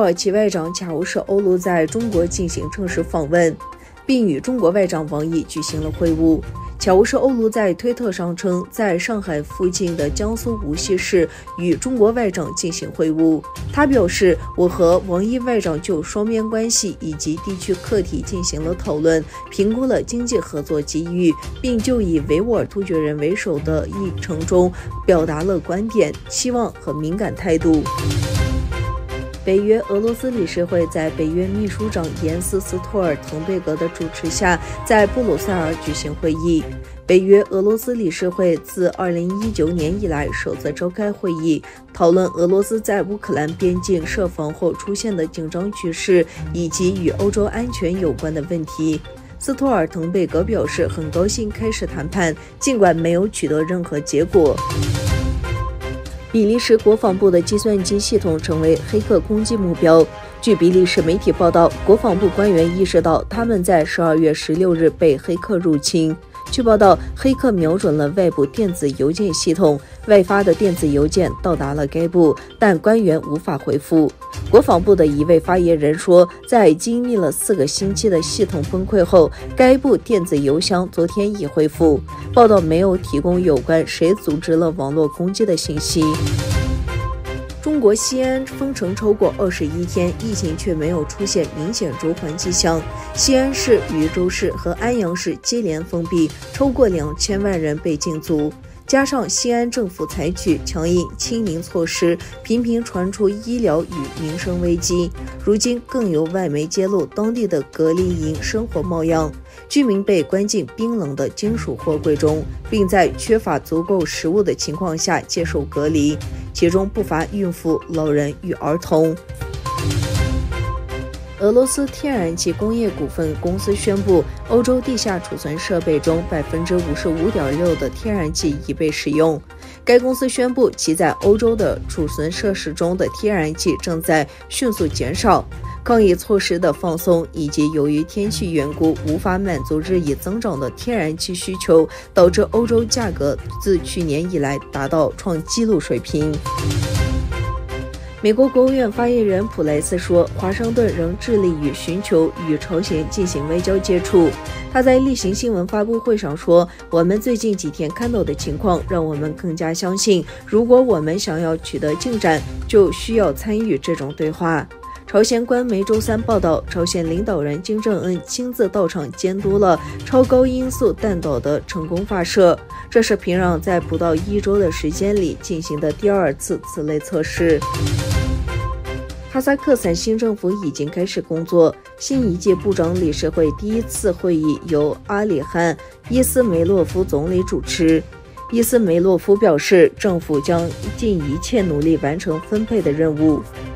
耳其外长恰乌什欧卢在中国进行正式访问，并与中国外长王毅举行了会晤。恰乌什欧卢在推特上称，在上海附近的江苏无锡市与中国外长进行会晤。他表示，我和王毅外长就双边关系以及地区课题进行了讨论，评估了经济合作机遇，并就以维吾尔突厥人为首的议程中表达了观点、期望和敏感态度。北约俄罗斯理事会在北约秘书长延斯·斯托尔滕贝格的主持下，在布鲁塞尔举行会议。北约俄罗斯理事会自2019年以来首次召开会议，讨论俄罗斯在乌克兰边境设防后出现的紧张局势以及与欧洲安全有关的问题。斯托尔滕贝格表示，很高兴开始谈判，尽管没有取得任何结果。比利时国防部的计算机系统成为黑客攻击目标。据比利时媒体报道，国防部官员意识到他们在12月16日被黑客入侵。据报道，黑客瞄准了外部电子邮件系统，外发的电子邮件到达了该部，但官员无法回复。国防部的一位发言人说，在经历了4个星期的系统崩溃后，该部电子邮箱昨天已恢复。报道没有提供有关谁组织了网络攻击的信息。中国西安封城超过21天，疫情却没有出现明显周缓迹象。西安市、禹州市和安阳市接连封闭，超过2000万人被禁足。加上西安政府采取强硬清零措施，频频传出医疗与民生危机。如今更有外媒揭露当地的隔离营生活貌样，居民被关进冰冷的金属货柜中，并在缺乏足够食物的情况下接受隔离，其中不乏孕妇、老人与儿童。俄罗斯天然气工业股份公司宣布，欧洲地下储存设备中55.6%的天然气已被使用。该公司宣布，其在欧洲的储存设施中的天然气正在迅速减少。抗疫措施的放松以及由于天气缘故无法满足日益增长的天然气需求，导致欧洲价格自去年以来达到创纪录水平。美国国务院发言人普莱斯说，华盛顿仍致力于寻求与朝鲜进行外交接触。他在例行新闻发布会上说，我们最近几天看到的情况让我们更加相信，如果我们想要取得进展，就需要参与这种对话。朝鲜官媒周三报道，朝鲜领导人金正恩亲自到场监督了超高音速弹道的成功发射，这是平壤在不到1周的时间里进行的第2次此类测试。哈萨克斯坦新政府已经开始工作，新一届部长理事会第1次会议由阿里汗·伊斯梅洛夫总理主持。伊斯梅洛夫表示，政府将尽一切努力完成分配的任务。